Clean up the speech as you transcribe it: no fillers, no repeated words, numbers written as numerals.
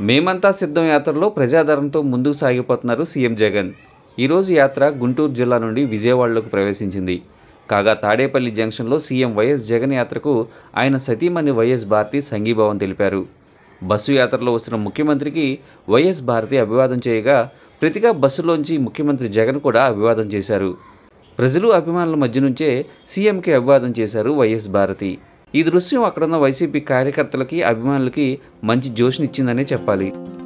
మేమంతా సిద్ధం యాత్రలో ప్రజాదరణతో ముందుకు సాగిపోతున్నారు సీఎం జగన్. ఈరోజు యాత్ర గుంటూరు జిల్లా నుండి విజయవాడలోకి ప్రవేశించింది. కాగా తాడేపల్లి జంక్షన్లో సీఎం వైఎస్ జగన్ యాత్రకు ఆయన సతీమణి వైఎస్ భారతి సంఘీభావం తెలిపారు. బస్సు యాత్రలో వస్తున్న ముఖ్యమంత్రికి వైఎస్ భారతి అభివాదం చేయగా, ప్రతిగా బస్సులోంచి ముఖ్యమంత్రి జగన్ కూడా అభివాదం చేశారు. ప్రజలు అభిమానుల మధ్య నుంచే సీఎంకి అభివాదం చేశారు వైఎస్ భారతి. ఈ దృశ్యం అక్కడున్న వైసీపీ కార్యకర్తలకి, అభిమానులకి మంచి జోష్నిచ్చిందనే చెప్పాలి.